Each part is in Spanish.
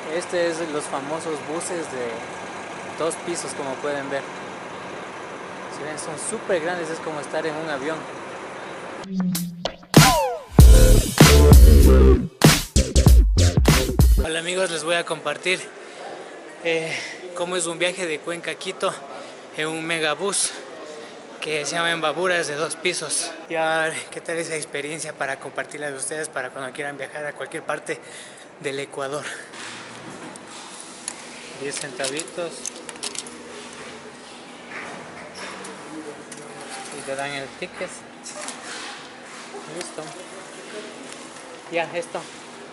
Este es los famosos buses de 2 pisos, como pueden ver. Si ven, son súper grandes, es como estar en un avión. Hola amigos, les voy a compartir cómo es un viaje de Cuenca a Quito en un megabús que se llama Embaburas de 2 pisos. Y a ver qué tal esa experiencia para compartirla de ustedes para cuando quieran viajar a cualquier parte del Ecuador. 10 centavitos y te dan el ticket. Listo. Ya, esto.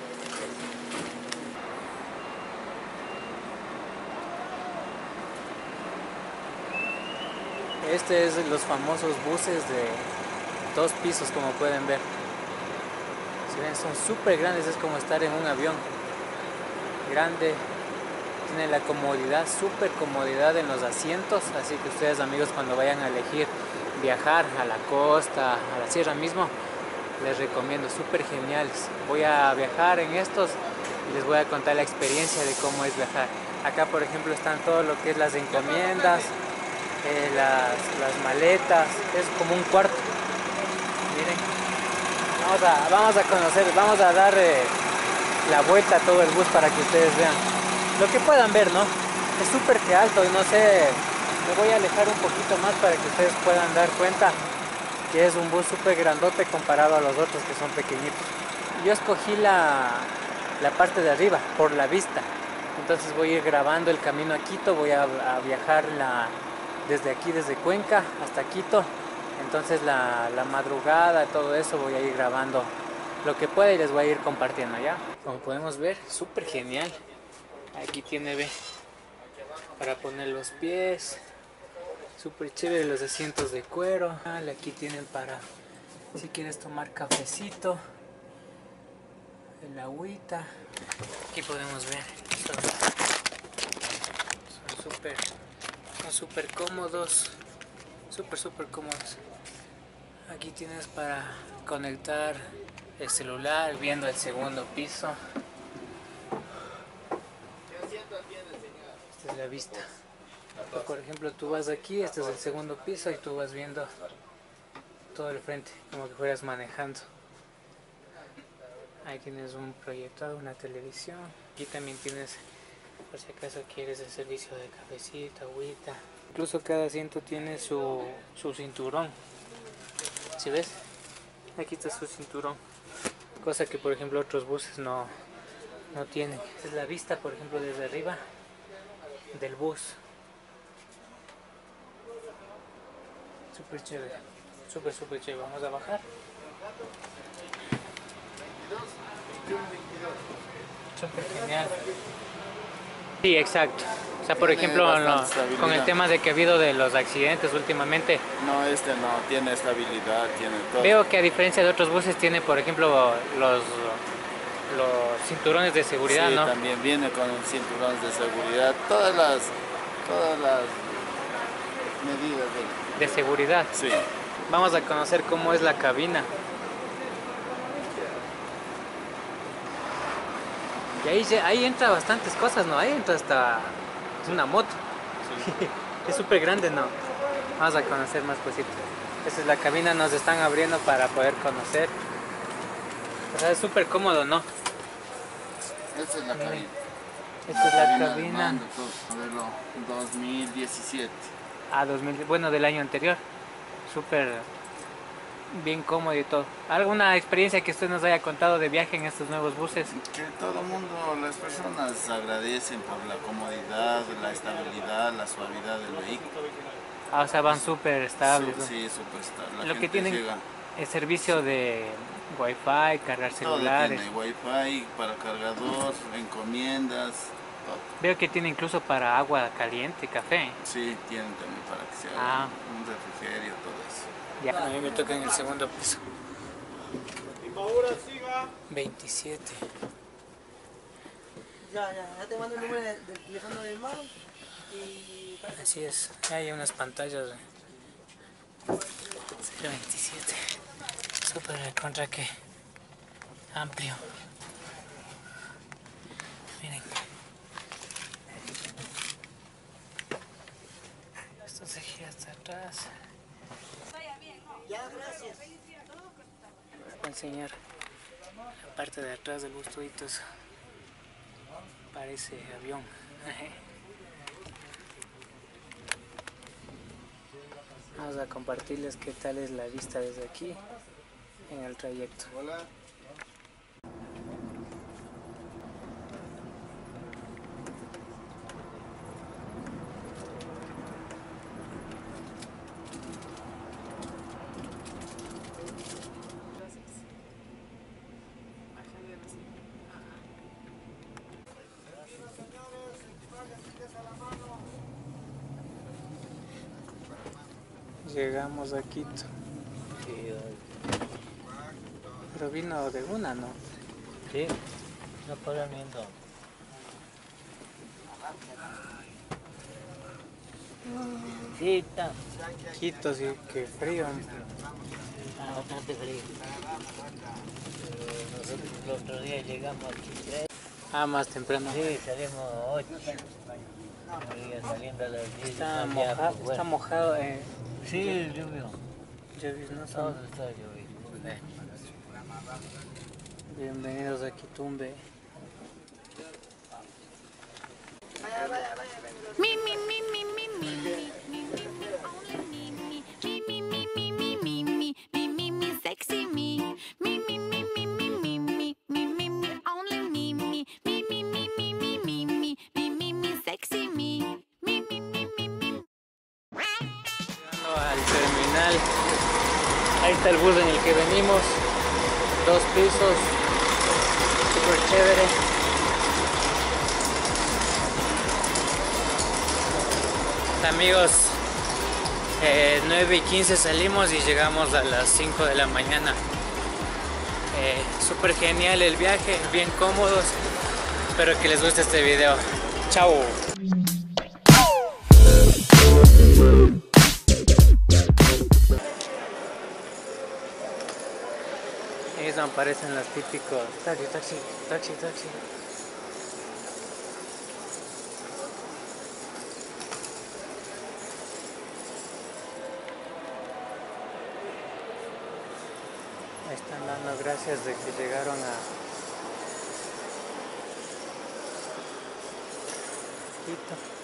Este es los famosos buses de 2 pisos, como pueden ver. Si ven, son súper grandes, es como estar en un avión. Grande, tiene la comodidad, súper comodidad en los asientos, así que ustedes amigos cuando vayan a elegir viajar a la costa, a la sierra mismo, les recomiendo, súper geniales. Voy a viajar en estos y les voy a contar la experiencia de cómo es viajar. Acá por ejemplo están todo lo que es las encomiendas, las maletas, es como un cuarto. Miren, vamos a conocer, vamos a dar la vuelta a todo el bus para que ustedes vean lo que puedan ver, ¿no? Es súper que alto y no sé, me voy a alejar un poquito más para que ustedes puedan dar cuenta que es un bus súper grandote comparado a los otros que son pequeñitos. Yo escogí la parte de arriba por la vista, entonces voy a ir grabando el camino a Quito, voy a viajar desde aquí, desde Cuenca hasta Quito. Entonces la madrugada, todo eso voy a ir grabando lo que pueda y les voy a ir compartiendo, ¿ya? Como podemos ver, súper genial. Aquí tiene, ve, para poner los pies. Súper chévere los asientos de cuero. Aquí tienen para si quieres tomar cafecito, el agüita. Aquí podemos ver. Son súper cómodos. Súper cómodos. Aquí tienes para conectar el celular viendo el segundo piso. Esta es la vista. Por ejemplo, tú vas aquí, este es el segundo piso y tú vas viendo todo el frente, como que fueras manejando. Ahí tienes un proyector, una televisión. Aquí también tienes, por si acaso quieres el servicio de cafecito, agüita. Incluso cada asiento tiene su cinturón. ¿Sí ves? Aquí está su cinturón. Cosa que por ejemplo otros buses no tienen. Esta es la vista, por ejemplo, desde arriba del bus. Súper chévere. Súper chévere. Vamos a bajar. Súper genial. Sí, exacto. O sea, por ejemplo, con el tema de que ha habido de los accidentes últimamente. No, este no, tiene estabilidad, tiene todo. Veo que a diferencia de otros buses tiene, por ejemplo, los cinturones de seguridad, sí, ¿no? También viene con cinturones de seguridad, todas las medidas de seguridad. Sí. Vamos a conocer cómo es la cabina. Y ahí entra bastantes cosas, ¿no? Ahí entra hasta una moto. Sí. Es súper grande, ¿no? Vamos a conocer más cositas. Esta es la cabina, nos están abriendo para poder conocer. O sea, es súper cómodo, ¿no? Esta es la cabina. Esta es la cabina. Modelo 2017. Ah, 2000, bueno, del año anterior. Súper bien cómodo y todo. ¿Alguna experiencia que usted nos haya contado de viaje en estos nuevos buses? Que todo el mundo, las personas agradecen por la comodidad, la estabilidad, la suavidad del vehículo. Ah, o sea, van súper estables, ¿no? Sí, súper estable. Lo que tienen es servicio de Wi-Fi, cargar celulares. Todo tiene Wi-Fi, para cargador, encomiendas, todo. Veo que tiene incluso para agua caliente, café. Sí, tienen también para que se haga un refrigerio, todo eso. Ya. A mí me toca en el segundo piso. 27. Ya te mando el número del teléfono del hermano y... Así es, hay unas pantallas. 027. Súper contra que amplio. Miren, más. Ya, gracias. Les voy a enseñar la parte de atrás del bustuito. Parece avión. Vamos a compartirles qué tal es la vista desde aquí en el trayecto. Hola. Llegamos a Quito. Pero vino de una, ¿no? Sí, no puedo viendo. Sí, está. Quito, sí, qué frío. Está bastante frío. Nosotros el otro día llegamos aquí 3. Ah, más temprano. Sí, salimos 8. Saliendo a las 10. Está mojado, está mojado. Sí, llovió. Llovis, ¿no? Todo está lloviendo. Bienvenidos a Quitumbe. Me, me, me, me, me, me, me, me, me, only me, me, me, me, me, me, me, me, me, me, me, sexy me, me, me, me, me, me, me, me, me, me, me, only me, me, me, me, me, me, me, me, me, me, me, me, sexy me, me, me, me, me, me. Llegando al terminal. Ahí está el bus en el que venimos. 2 pisos. Súper chévere. Amigos, 9:15 salimos y llegamos a las 5 de la mañana. Súper genial el viaje, bien cómodos. Espero que les guste este video. Chao. Ahí es donde aparecen los típicos taxi, taxi, taxi, taxi. Me están dando gracias de que llegaron a Quito.